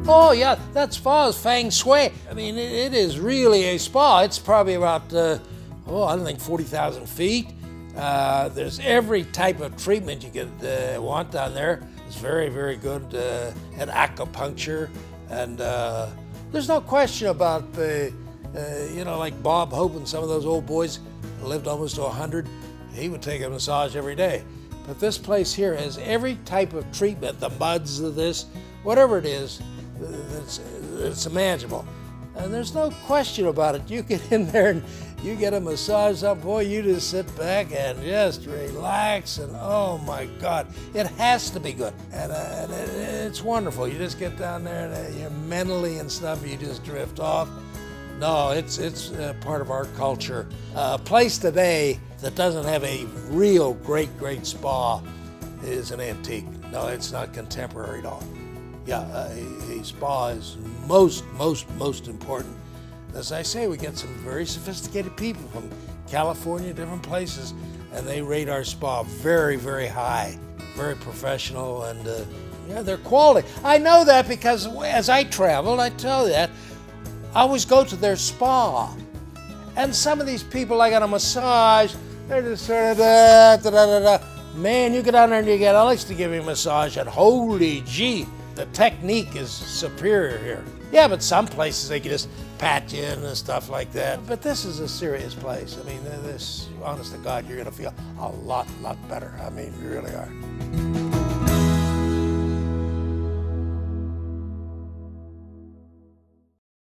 Oh yeah, that spa is feng shui. I mean, it is really a spa. It's probably about, I don't think 40,000 feet. There's every type of treatment you could want down there. It's very, very good at acupuncture. And there's no question about the, like Bob Hope and some of those old boys who lived almost to 100, he would take a massage every day. But this place here has every type of treatment, the muds of this, whatever it is, it's imaginable. And there's no question about it. You get in there and you get a massage up, boy, you just sit back and just relax, and oh my God, it has to be good. And it's wonderful. You just get down there and you're mentally and stuff, you just drift off. No, it's part of our culture. A place today that doesn't have a real great spa is an antique. No, it's not contemporary at all. Yeah, a spa is most important. As I say, we get some very sophisticated people from California, different places, and they rate our spa very, very high, very professional, and yeah, they're quality. I know that because as I travel, I tell you that, I always go to their spa. And some of these people, like on a massage, they're just sort of da-da-da-da. Man, you get down there and you get Alex to give you a massage, and holy gee, the technique is superior here. Yeah, but some places they can just pat you in and stuff like that. But this is a serious place. I mean, this, honest to God, you're gonna feel a lot better. I mean, you really are.